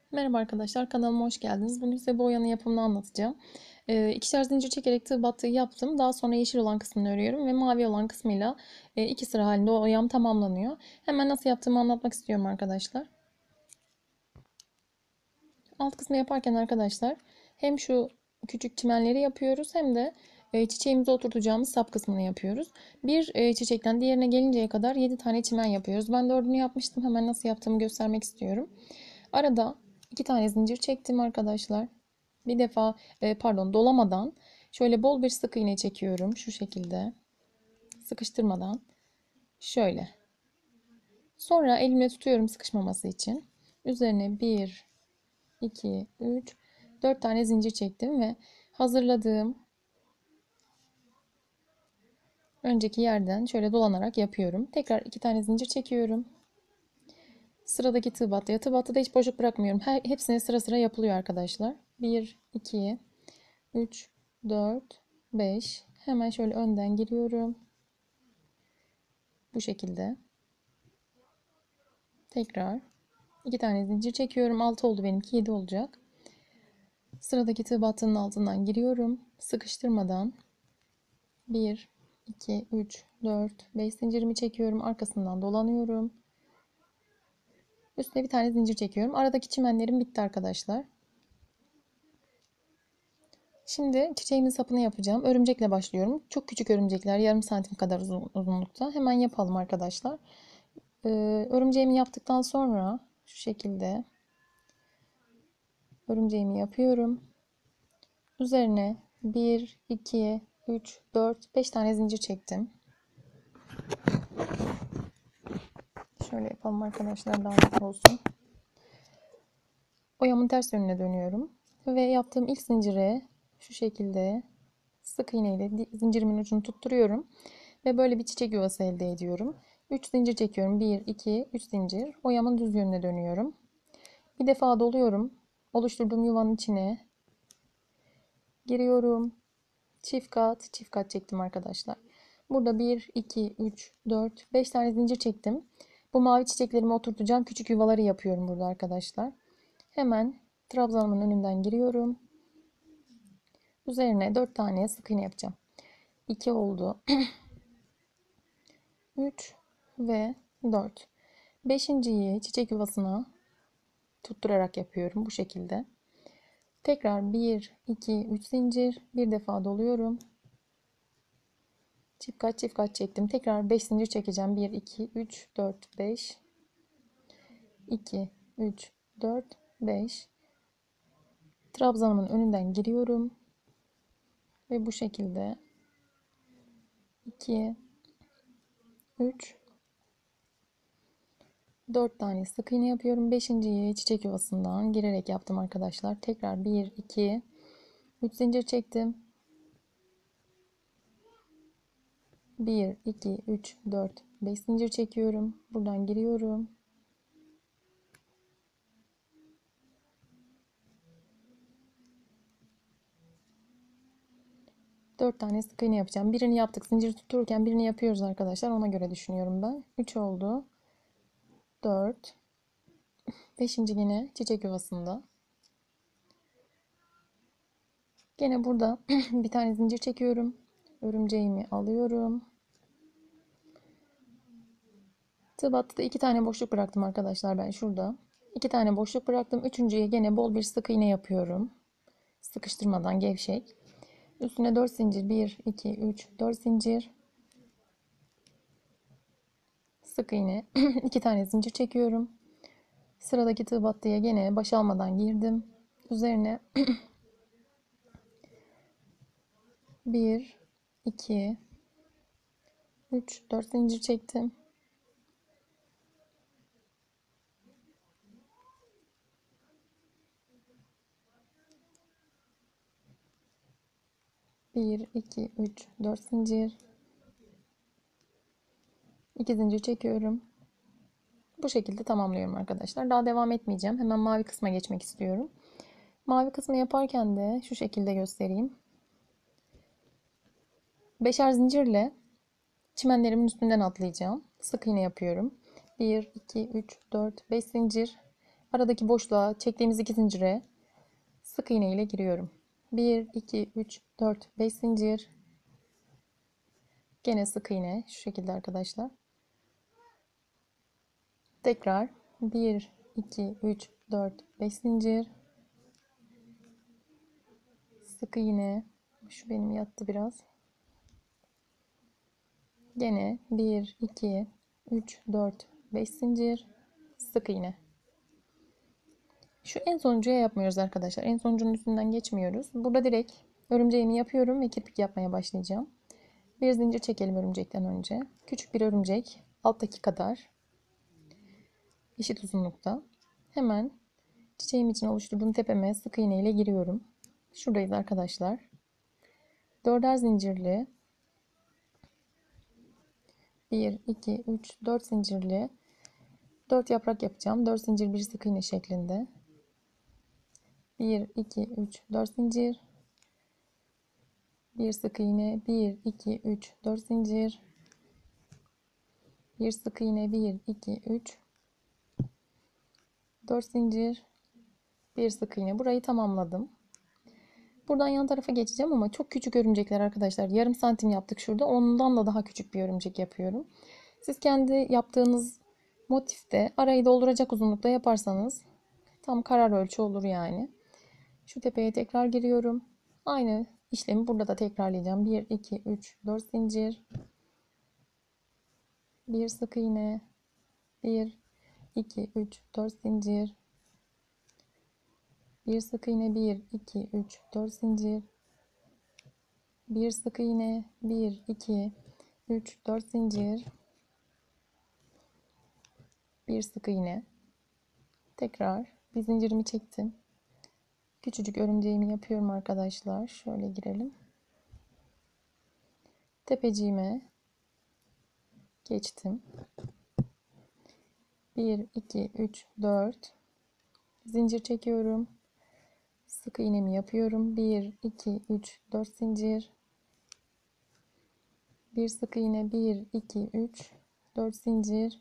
Merhaba arkadaşlar, kanalıma hoş geldiniz. Bugün size bu oyanın yapımını anlatacağım. İkişer zincir çekerek tığ battığı yaptım. Daha sonra yeşil olan kısmını örüyorum ve mavi olan kısmıyla iki sıra halinde o oyam tamamlanıyor. Hemen nasıl yaptığımı anlatmak istiyorum arkadaşlar. Alt kısmı yaparken arkadaşlar hem şu küçük çimenleri yapıyoruz hem de çiçeğimizi oturtacağımız sap kısmını yapıyoruz. Bir çiçekten diğerine gelinceye kadar 7 tane çimen yapıyoruz. Ben dördünü yapmıştım. Hemen nasıl yaptığımı göstermek istiyorum. Arada 2 tane zincir çektim arkadaşlar. Bir defa dolamadan şöyle bol bir sık iğne çekiyorum şu şekilde. Sıkıştırmadan şöyle. Sonra elimle tutuyorum sıkışmaması için. Üzerine 1, 2, 3, 4 tane zincir çektim ve hazırladığım önceki yerden şöyle dolanarak yapıyorum. Tekrar 2 tane zincir çekiyorum. Sıradaki tığ battıya. Tığ battıda hiç boşluk bırakmıyorum. Hepsine sıra sıra yapılıyor arkadaşlar. 1, 2, 3, 4, 5. Hemen şöyle önden giriyorum. Bu şekilde. Tekrar 2 tane zincir çekiyorum. 6 oldu benimki, 7 olacak. Sıradaki tığ battığının altından giriyorum. Sıkıştırmadan 1, 2, 3, 4, 5 zincirimi çekiyorum. Arkasından dolanıyorum. Üstüne bir tane zincir çekiyorum. Aradaki çimenlerim bitti arkadaşlar. Şimdi çiçeğimin sapını yapacağım. Örümcekle başlıyorum. Çok küçük örümcekler, yarım santim kadar uzunlukta. Hemen yapalım arkadaşlar. Örümceğimi yaptıktan sonra şu şekilde örümceğimi yapıyorum. Üzerine 1, 2, 3, 4, 5 tane zincir çektim. Şöyle yapalım arkadaşlar, daha net olsun. Oyamın ters yönüne dönüyorum. Ve yaptığım ilk zincire şu şekilde sık iğne ile zincirimin ucunu tutturuyorum. Ve böyle bir çiçek yuvası elde ediyorum. 3 zincir çekiyorum. 1, 2, 3 zincir. Oyamın düz yönüne dönüyorum. Bir defa doluyorum. Oluşturduğum yuvanın içine giriyorum. Çift kat çektim arkadaşlar. Burada 1, 2, 3, 4, 5 tane zincir çektim. Bu mavi çiçeklerimi oturtacağım küçük yuvaları yapıyorum burada arkadaşlar. Hemen trabzanımın önünden giriyorum. Üzerine 4 tane sık iğne yapacağım. 2 oldu. 3 ve 4. Beşinciyi çiçek yuvasına tutturarak yapıyorum bu şekilde. Tekrar 1, 2, 3 zincir. Bir defa doluyorum. Çift kat çektim. Tekrar 5 zincir çekeceğim. 1, 2, 3, 4, 5. 2, 3, 4, 5. Trabzanımın önünden giriyorum. Ve bu şekilde 2, 3, 4 tane sık iğne yapıyorum. Beşinciyi çiçek yuvasından girerek yaptım arkadaşlar. Tekrar 1, 2, 3 zincir çektim. 1, 2, 3, 4, 5 zincir çekiyorum. Buradan giriyorum. 4 tane sık iğne yapacağım. Birini yaptık. Zincir tuttururken birini yapıyoruz arkadaşlar. Ona göre düşünüyorum ben. 3 oldu. 4. 5. yine çiçek yuvasında. Gene burada bir tane zincir çekiyorum. Örümceğimi alıyorum. Tığ battıda 2 tane boşluk bıraktım arkadaşlar ben şurada. 2 tane boşluk bıraktım. Üçüncüye gene bol bir sık iğne yapıyorum. Sıkıştırmadan gevşek. Üstüne 4 zincir. 1, 2, 3, 4 zincir. Sık iğne. 2 tane zincir çekiyorum. Sıradaki tığ battıya gene baş almadan girdim. Üzerine 1, 2, 3, 4 zincir çektim. Bir, iki, üç, dört zincir. 2 zincir çekiyorum. Bu şekilde tamamlıyorum arkadaşlar. Daha devam etmeyeceğim. Hemen mavi kısma geçmek istiyorum. Mavi kısmı yaparken de şu şekilde göstereyim. Beşer zincirle çimenlerimin üstünden atlayacağım. Sık iğne yapıyorum. 1, 2, 3, 4, 5 zincir. aradaki boşluğa çektiğimiz 2 zincire sık iğne ile giriyorum. 1, 2, 3, 4, 5 zincir. Gene sık iğne şu şekilde arkadaşlar. Tekrar 1, 2, 3, 4, 5 zincir. Sık iğne. Şu benim yattı biraz. Gene 1, 2, 3, 4, 5 zincir. Sık iğne. Şu en sonuncuya yapmıyoruz arkadaşlar. En sonuncunun üstünden geçmiyoruz. Burada direkt örümceğimi yapıyorum ve kirpik yapmaya başlayacağım. Bir zincir çekelim örümcekten önce. Küçük bir örümcek. Alttaki kadar. Eşit uzunlukta. Hemen çiçeğim için oluşturduğum tepeme sık iğne ile giriyorum. Şuradayız arkadaşlar. Dörder zincirli. 1, 2, 3, 4 zincirli. 4 yaprak yapacağım. 4 zincir bir sık iğne şeklinde. 1, 2, 3, 4 zincir. Bir sık iğne. 1, 2, 3, 4 zincir. Bir sık iğne. 1, 2, 3. 4 zincir. Bir sık iğne. Burayı tamamladım. Buradan yan tarafa geçeceğim ama çok küçük örümcekler arkadaşlar. Yarım santim yaptık şurada. Ondan da daha küçük bir örümcek yapıyorum. Siz kendi yaptığınız motifte arayı dolduracak uzunlukta yaparsanız tam karar ölçü olur yani. Şu tepeye tekrar giriyorum. Aynı işlemi burada da tekrarlayacağım. 1, 2, 3, 4 zincir. Bir sık iğne. 1, 2, 3, 4 zincir. Bir sık iğne. 1, 2, 3, 4 zincir. Bir sık iğne. 1, 2, 3, 4 zincir. Bir sık iğne. Tekrar bir zincirimi çektim. Küçücük örümceğimi yapıyorum arkadaşlar. Şöyle girelim. Tepeciğime geçtim. 1, 2, 3, 4. Zincir çekiyorum. Sık iğnemi yapıyorum. 1, 2, 3, 4 zincir. Bir sık iğne. 1, 2, 3, 4 zincir.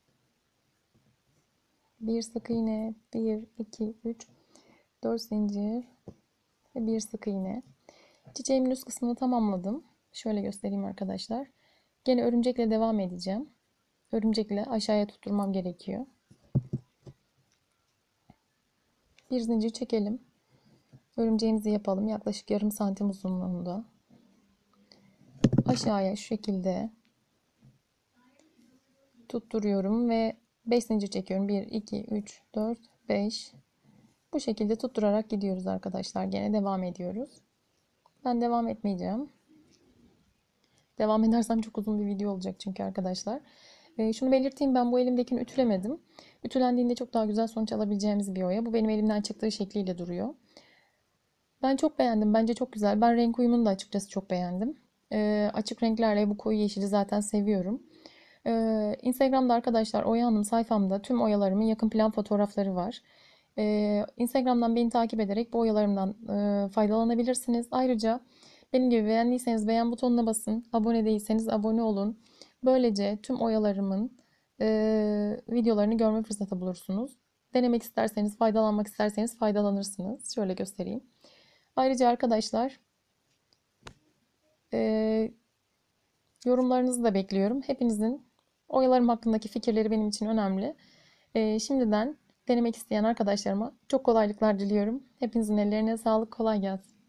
Bir sık iğne. 1, 2, 3, 4 zincir. Ve bir sık iğne. Çiçeğimin üst kısmını tamamladım. Şöyle göstereyim arkadaşlar. Gene örümcekle devam edeceğim. Örümcekle aşağıya tutturmam gerekiyor. Bir zincir çekelim. Örümceğimizi yapalım. Yaklaşık yarım santim uzunluğunda. Aşağıya şu şekilde tutturuyorum ve 5 zincir çekiyorum. 1, 2, 3, 4, 5. Bu şekilde tutturarak gidiyoruz arkadaşlar. Gene devam ediyoruz. Ben devam etmeyeceğim. Devam edersem çok uzun bir video olacak çünkü arkadaşlar. Şunu belirteyim, ben bu elimdekini ütülemedim. Ütülendiğinde çok daha güzel sonuç alabileceğimiz bir oya. Bu benim elimden çıktığı şekliyle duruyor. Ben çok beğendim. Bence çok güzel. Ben renk uyumunu da açıkçası çok beğendim. Açık renklerle bu koyu yeşili zaten seviyorum. Instagram'da arkadaşlar Oya Hanım sayfamda tüm oyalarımın yakın plan fotoğrafları var. Instagram'dan beni takip ederek bu oyalarımdan faydalanabilirsiniz. Ayrıca benim gibi beğendiyseniz beğen butonuna basın. Abone değilseniz abone olun. Böylece tüm oyalarımın videolarını görme fırsatı bulursunuz. Denemek isterseniz, faydalanmak isterseniz faydalanırsınız. Şöyle göstereyim. Ayrıca arkadaşlar yorumlarınızı da bekliyorum. Hepinizin oyalarım hakkındaki fikirleri benim için önemli. Şimdiden denemek isteyen arkadaşlarıma çok kolaylıklar diliyorum. Hepinizin ellerine sağlık, kolay gelsin.